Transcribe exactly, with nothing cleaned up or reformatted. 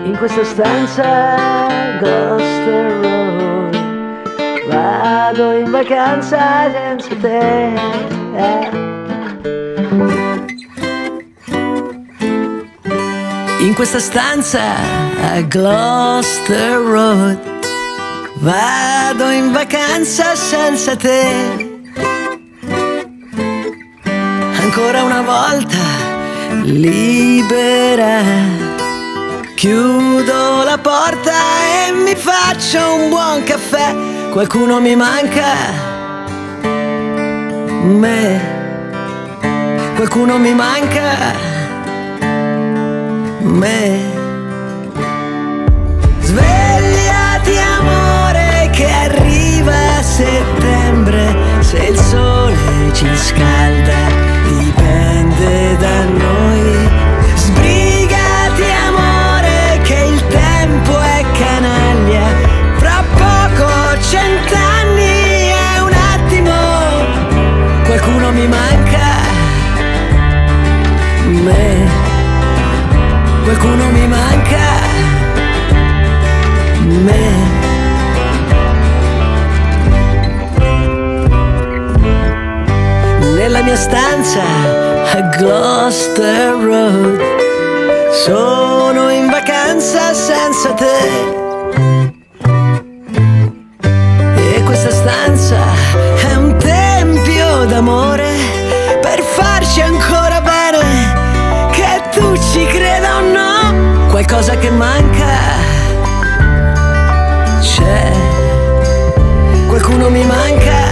In questa stanza Gloucester Road vado in vacanza senza te. In questa stanza a Gloucester Road vado in vacanza senza te. Ancora una volta libera, chiudo la porta e mi faccio un buon caffè. Qualcuno mi manca, me. Qualcuno mi manca, me. Svegliati amore che arriva settembre. Se il sole ci scalda dipende da noi. Sbrigati amore che il tempo è canaglia. Fra poco cent'anni è un attimo. Qualcuno mi manca, me. Qualcuno mi manca, me. Nella mia stanza a Gloucester Road sono in vacanza senza te. E questa stanza è un tempio d'amore per farci ancora bene, che tu ci creda o no. Qualcosa che manca c'è, qualcuno mi manca,